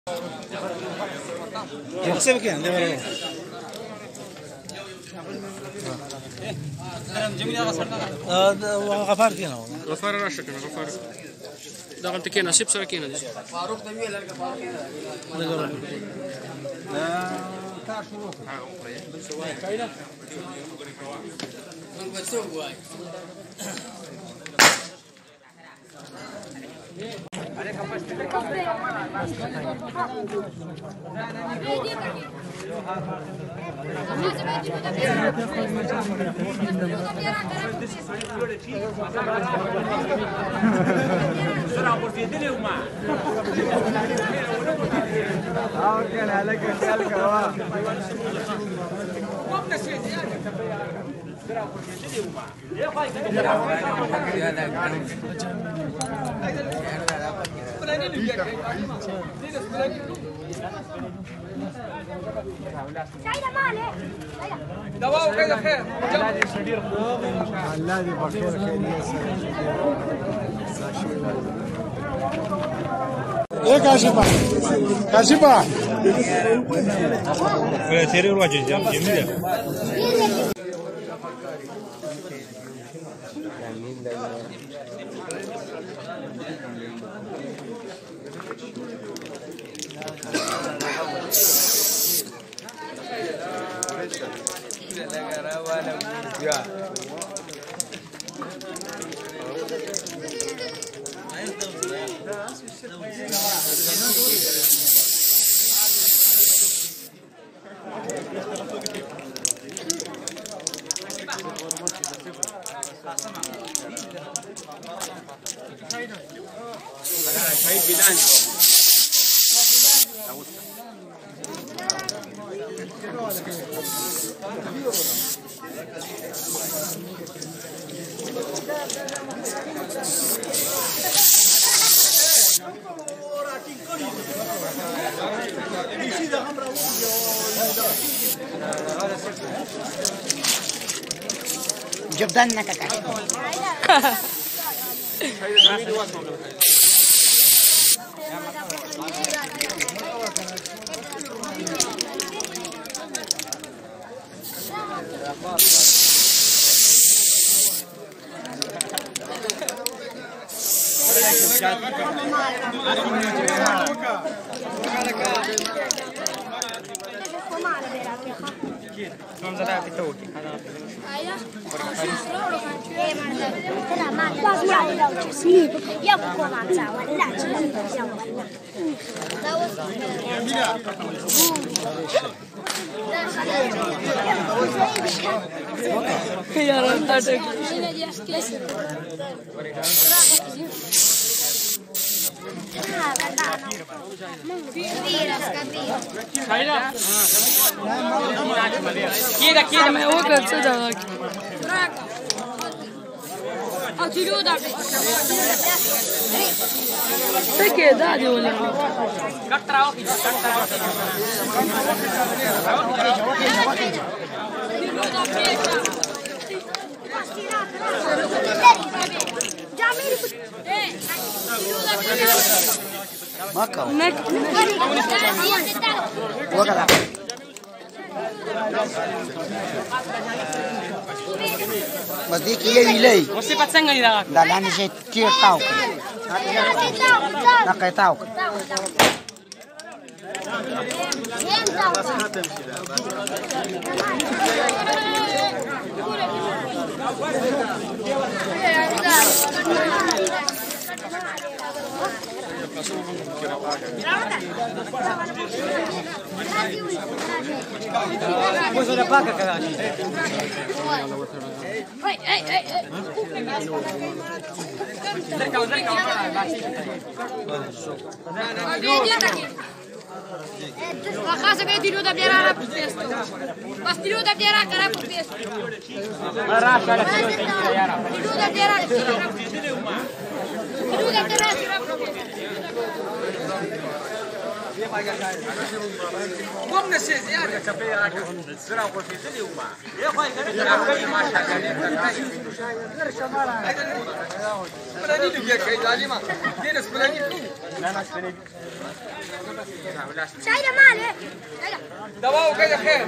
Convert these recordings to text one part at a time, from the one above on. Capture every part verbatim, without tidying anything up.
يحسب كان ده اه غفار كنا غفار راشد كنا غفار دخلت كنا سيب سر كنا فاروق تبي لك فاروق لا تعرف شروط كاينه من بتسوق واي دواء وكذا خير الذي بخير خير ايه كاشفه كاشفه فلاتيري الوجه جميله جبداننا كاكا non sarà pittuti sì, io come avanzavo, là ci siamo Chieda, chieda, ma vuoi cazzo da perché dai vogliamo Maka. nek Wakala. Mas di kiye ilay. Você patsanga ni daga. Dalani se kiye tao. Na kay tao. Cosa da paga carajo. Ehi, ehi, ehi. Cerca, cerca. La casa che ti nuda piarà per questo. Ma ti nuda piarà cara per questo. Ma rascia la tua Ti nuda piarà. Ti nuda piarà per questo. قمنا شيء زيادة كبيرة زرع وفي ذي وما يا أخوي كذا ما شاء الله بلاني لو جاك يا جالي ما دينس بلاني شايله مالي دواء وكذا خير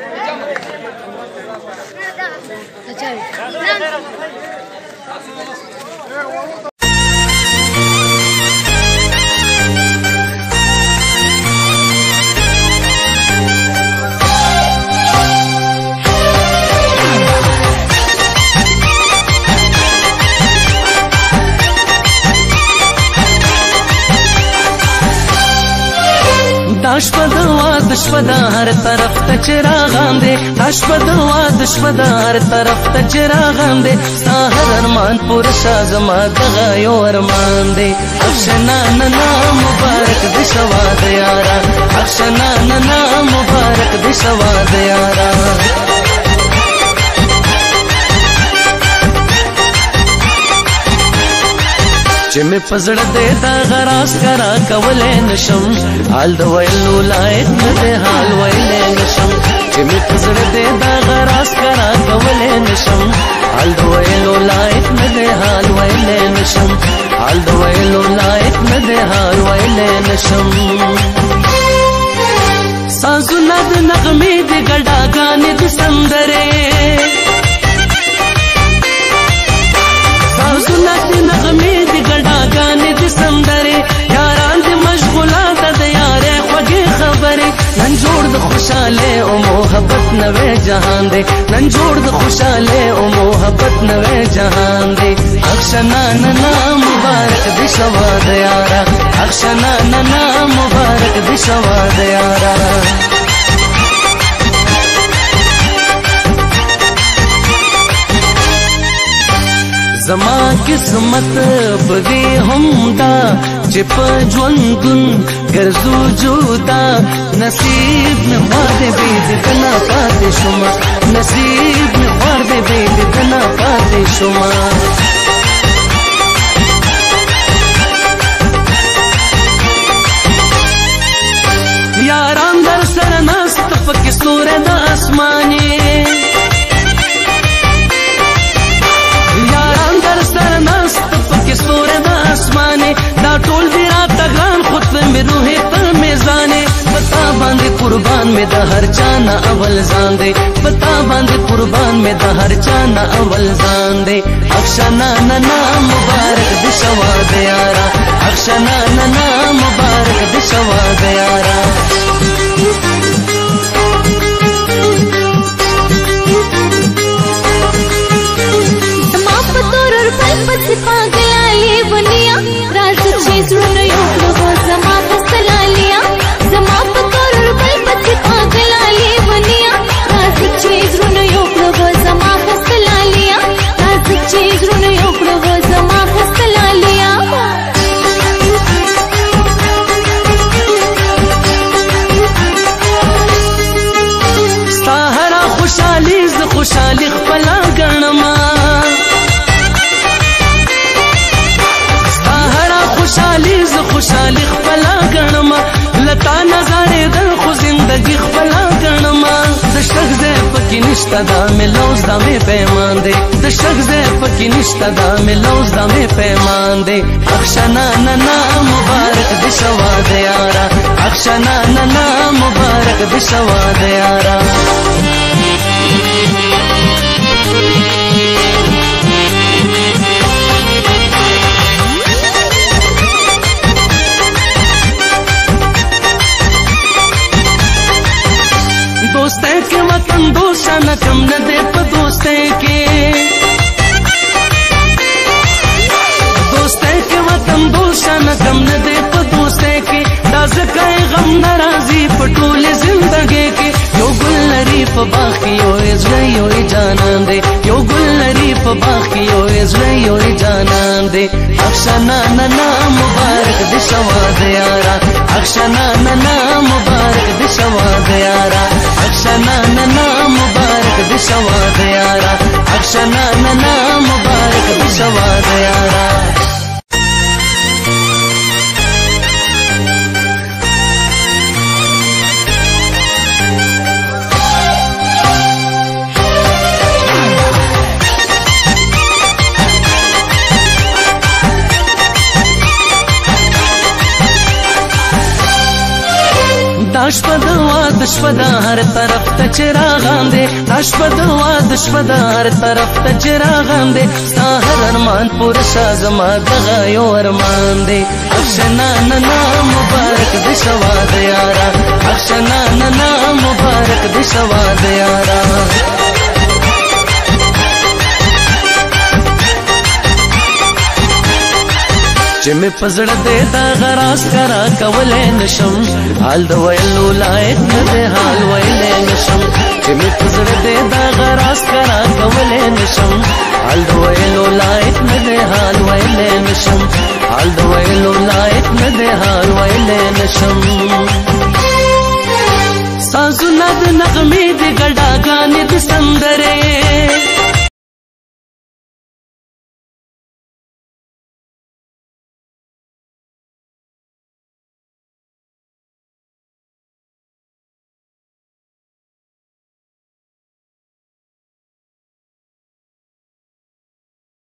دشپدوا دشپدا ہر طرف ته چراغان دے دشپدوا دشپدا ہر طرف ته چراغان دے ستا هر ارمان پور شاه زما دغه یو ارمان دے اخشنا ننا مبارک دې شوا د یارا اخشنا ننا مبارک دې شوا د یارا چې مې پزړه دې دا غراس کرا کولې نشم حال د ویلو لایق نه دې حال ویلې نشم چې مې پزړه دې دا غراس کرا کولې نشم حال د ویلو لایق نه دې حال ویلې نشم حال د ویلو لایق نه دې حال ویلې نشم سازونه د نغمې دې ګډاګانې د سندره سازونه د نغمې دې ګډاګانې د سندره یاران دې مشغوله د یارې خوږې خبرې نن جوړ د خوشاله او محبت نوې جهان دې نن جوړ د خوشاله او محبت نوې جهان دې اخشنا ننا مبارک دې شوا د یارا اخشنا ننا مبارک دې شوا د یارا زما قسمت بدی هم دا چې په ژوندون ګرځو جودا نصیب مې خوار دې بید کنا پاتې شوما نصیب مې خوار دې بید کنا پاتې شوما یاران در سره ناست پکې ستوره د اسمانې ستوره د اسمانه دا ټول دی راته ګران خود مې روحي تر میزانه پتا باندې قربان مې د هر چا نه اول ځان دی پتا باندې قربان مې د هر چا نه اول ځان دی اخشنا ننا مبارک دې شوا د یارا اخشنا ننا مبارک دې شوا د یارا خوشالي خپلا ګڼما ستا خوشالي ز خوشالي خپلا ګڼما لتا نظارې د خو زندګي خپلا ګڼما د شک زه پکې نشته دا مې لوز دا مې پیمان دی د شک زه پکې نشته دا مې لوز دا مې پیمان دی اخشنا ننا مبارک دې شوا د یارا اخشنا ننا مبارک دې شوا د یارا دوستۍ کې وطن دوستانه کم نه دی په دوستۍ کې دوستۍ کې وطن دوستانه کم نه دی په دوستۍ کې دا ځکه غم ناراضي په ټولې زندګۍ کې یو ګل لري په باغ کې یو زړه یو جانان دی یو ګل لري په باغ کې یو زړه یو جانان دی اخشنا ننا مبارک دې شوا د یارا اخشنا ننا مبارک دې شوا د یارا اخشنا ننا مبارک دې شوا د یارا اخشنا ننا مبارک دې شوا د یارا دا شپه د واده شپه ده هر طرف ته چې راغان دی دا شپه د واده شپه ده هر طرف ته چې راغان دی ستا هر ارمان پوره شه زما دغه یو ارمان دی اخشه ناننا مبارک دې شه واده یاره اخشه ناننا مبارک دې شه واده یاره چې مې په زړه دې دغه راز کرا کولی نشم حال د ویلو لایق نه دی حال ویلی نشم چې مې په زړه دې دغه راز کرا کولی نشم حال د ویلو لایق نه دی حال ویلی نشم حال د ویلو لایق نه دی حال ویلی نشم سازونه د نغمې د